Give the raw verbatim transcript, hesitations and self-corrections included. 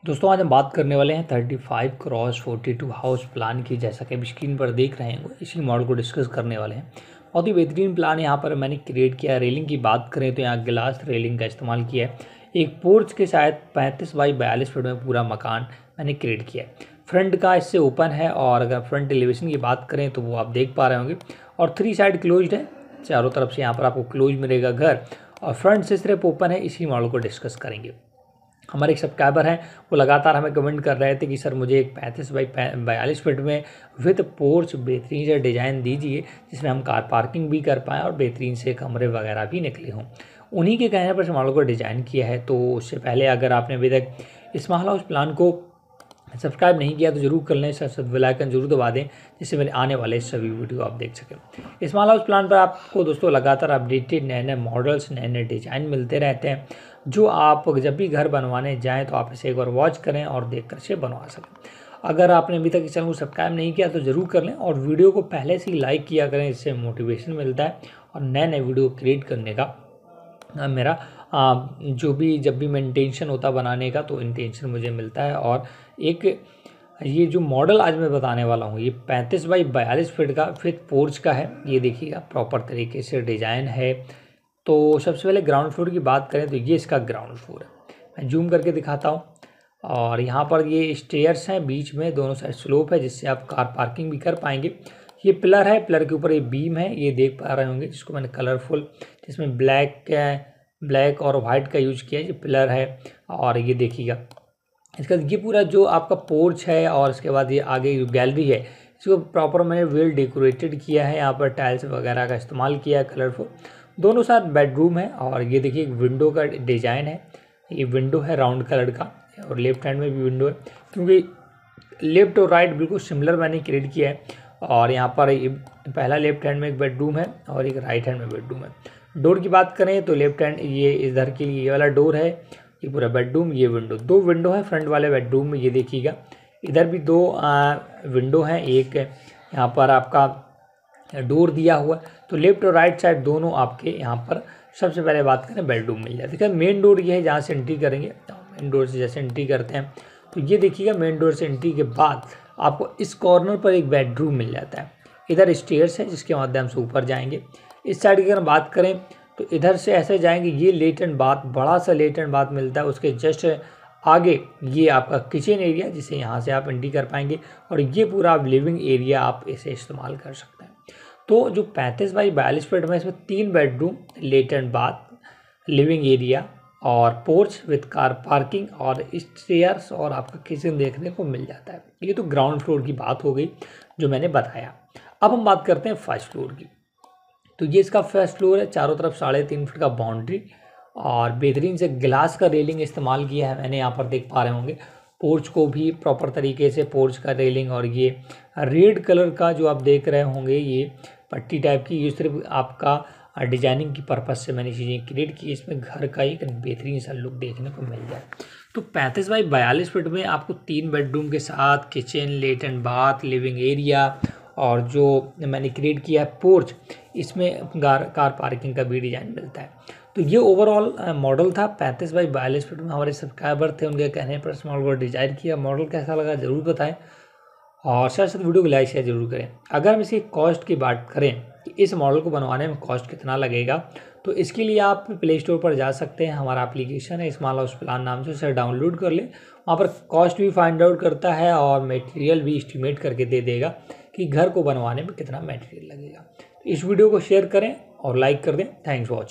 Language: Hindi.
दोस्तों आज हम बात करने वाले हैं thirty five cross forty two house plan की। जैसा कि आप स्क्रीन पर देख रहे हैं इसी मॉडल को डिस्कस करने वाले हैं। बहुत ही बेहतरीन प्लान यहाँ पर मैंने क्रिएट किया है। रेलिंग की बात करें तो यहाँ ग्लास रेलिंग का इस्तेमाल किया है। एक पोर्च के शायद पैंतीस बाई बयालीस फीट में पूरा मकान मैंने क्रिएट किया है। फ्रंट का इससे ओपन है और अगर फ्रंट एलिवेशन की बात करें तो वो आप देख पा रहे होंगे और थ्री साइड क्लोज्ड है। चारों तरफ से यहाँ पर आपको क्लोज मिलेगा घर और फ्रंट से सिर्फ ओपन है। इसी मॉडल को डिस्कस करेंगे। हमारे एक सब्सक्राइबर हैं वो लगातार हमें कमेंट कर रहे थे कि सर मुझे एक पैंतीस बाई बयालीस फीट में विद पोर्च बेहतरीन से डिज़ाइन दीजिए जिसमें हम कार पार्किंग भी कर पाएँ और बेहतरीन से कमरे वगैरह भी निकले हों। उन्हीं के कहने पर इस मॉडल को डिज़ाइन किया है। तो उससे पहले अगर आपने अभी तक इस स्मॉल हाउस प्लान को सब्सक्राइब नहीं किया तो जरूर कर लें। सर बेल आइकन जरूर दबा दें जिससे मेरे आने वाले सभी वीडियो आप देख सकें। स्मॉल हाउस प्लान पर आपको दोस्तों लगातार अपडेटेड नए नए मॉडल्स नए नए डिज़ाइन मिलते रहते हैं जो आप जब भी घर बनवाने जाएं तो आप इसे एक बार वॉच करें और देख कर इसे बनवा सकें। अगर आपने अभी तक इस चैनल को सब्सक्राइब नहीं किया तो ज़रूर कर लें और वीडियो को पहले से ही लाइक किया करें। इससे मोटिवेशन मिलता है और नए नए वीडियो क्रिएट करने का मेरा आ, जो भी जब भी मैं इंटेंशन होता बनाने का तो इंटेंशन मुझे मिलता है। और एक ये जो मॉडल आज मैं बताने वाला हूँ ये पैंतीस बाई बयालीस फीट का फिर पोर्च का है। ये देखिएगा प्रॉपर तरीके से डिज़ाइन है। तो सबसे पहले ग्राउंड फ्लोर की बात करें तो ये इसका ग्राउंड फ्लोर है। मैं जूम करके दिखाता हूँ और यहाँ पर ये स्टेयर्स हैं बीच में दोनों साइड स्लोप है जिससे आप कार पार्किंग भी कर पाएंगे। ये पिलर है, पिलर के ऊपर ये बीम है ये देख पा रहे होंगे जिसको मैंने कलरफुल जिसमें ब्लैक ब्लैक और वाइट का यूज किया है। ये पिलर है और ये देखिएगा इसका ये पूरा जो आपका पोर्च है और इसके बाद ये आगे जो गैलरी है इसको प्रॉपर मैंने वेल डेकोरेटेड किया है। यहाँ पर टाइल्स वगैरह का इस्तेमाल किया है कलरफुल। दोनों साथ बेडरूम है और ये देखिए एक विंडो का डिज़ाइन है। ये विंडो है राउंड कलर का और लेफ्ट हैंड में भी विंडो है क्योंकि लेफ्ट और राइट बिल्कुल सिमिलर मैंने क्रिएट किया है। और यहाँ पर ये पहला लेफ्ट हैंड में एक बेडरूम है और एक राइट हैंड में बेडरूम है। डोर की बात करें तो लेफ्ट हैंड ये इधर के लिए ये वाला डोर है, ये पूरा बेडरूम, ये विंडो, दो विंडो है फ्रंट वाले बेडरूम में। ये देखिएगा इधर भी दो आ, विंडो हैं। एक यहाँ पर आपका डोर दिया हुआ तो लेफ्ट और राइट साइड दोनों आपके यहाँ पर सबसे पहले बात करें बेडरूम मिल जाती है। मेन डोर ये है जहाँ से एंट्री करेंगे। मेन डोर से जैसे एंट्री करते हैं तो ये देखिएगा मेन डोर से एंट्री के बाद आपको इस कॉर्नर पर एक बेडरूम मिल जाता है। इधर स्टेयर्स है जिसके माध्यम से ऊपर जाएंगे। इस साइड की अगर बात करें तो इधर से ऐसे जाएंगे। ये लेटन बाथ, बड़ा सा लेटन बाथ मिलता है। उसके जस्ट आगे ये आपका किचन एरिया जिसे यहाँ से आप एंट्री कर पाएंगे और ये पूरा लिविंग एरिया आप इसे इस्तेमाल कर सकते हैं। तो जो पैंतीस बाई बयालीस फीट में इसमें तीन बेडरूम, लेटन बाथ, लिविंग एरिया और पोर्च विद कार पार्किंग और स्टेयर्स और आपका किचन देखने को मिल जाता है। ये तो ग्राउंड फ्लोर की बात हो गई जो मैंने बताया। अब हम बात करते हैं फर्स्ट फ्लोर की। तो ये इसका फर्स्ट फ्लोर है। चारों तरफ साढ़े तीन फीट का बाउंड्री और बेहतरीन से ग्लास का रेलिंग इस्तेमाल किया है मैंने। यहाँ पर देख पा रहे होंगे पोर्च को भी प्रॉपर तरीके से पोर्च का रेलिंग और ये रेड कलर का जो आप देख रहे होंगे ये पट्टी टाइप की, ये सिर्फ आपका डिजाइनिंग की पर्पज़ से मैंने चीज़ें क्रिएट की। इसमें घर का एक बेहतरीन सा लुक देखने को मिल जाए। तो पैंतीस बाई बयालीस फीट में आपको तीन बेडरूम के साथ किचन, लेटन बाथ, लिविंग एरिया और जो मैंने क्रिएट किया है पोर्च, इसमें कार कार पार्किंग का भी डिज़ाइन मिलता है। तो ये ओवरऑल मॉडल था पैंतीस बाई बयालीस फीट में। हमारे सब्सक्राइबर थे, उनके कहने पर इस मॉडल को डिज़ाइन किया। मॉडल कैसा लगा ज़रूर बताएं और साथ साथ वीडियो को लाइक शेयर जरूर करें। अगर हम इसकी कॉस्ट की बात करें कि इस मॉडल को बनवाने में कॉस्ट कितना लगेगा तो इसके लिए आप प्ले स्टोर पर जा सकते हैं। हमारा एप्लीकेशन है स्मॉल हाउस प्लान नाम से, उसे डाउनलोड कर लें। वहाँ पर कॉस्ट भी फाइंड आउट करता है और मटेरियल भी एस्टिमेट करके दे देगा कि घर को बनवाने में कितना मटेरियल लगेगा। तो इस वीडियो को शेयर करें और लाइक कर दें। Thanks for watching.